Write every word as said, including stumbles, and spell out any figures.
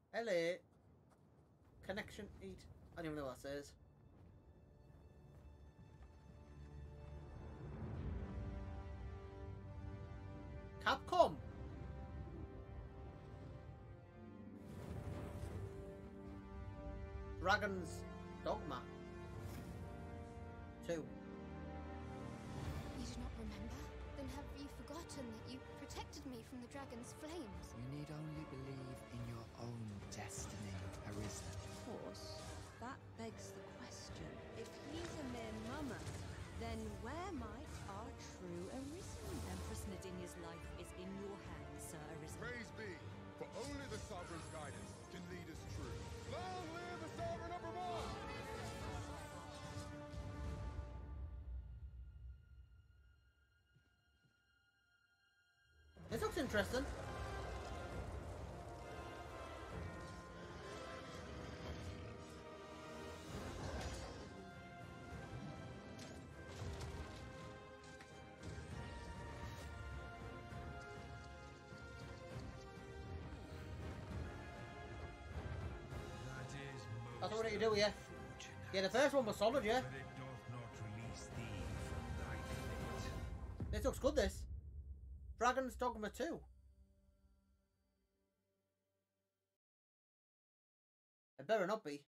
L A Connection eight. I don't even know what that says. Capcom. Dragon's Dogma two. You do not remember? Then have you forgotten that you protected me from the dragon's flames? You need only believe in your own destiny, Arisen. Of course, that begs the question. If he's a mere mummer, then where might our true Arisen? Empress Nadinia's life is in your hands, Sir Arisen. Praise be, for only the Sovereign's guidance can lead us true. Long live the Sovereign of Vermont! This looks interesting. That's what you do, yeah. Yeah, the first one was solid, yeah. But it doth not release thee from thy fate. This looks good, this. Dragon's Dogma two. It better not be.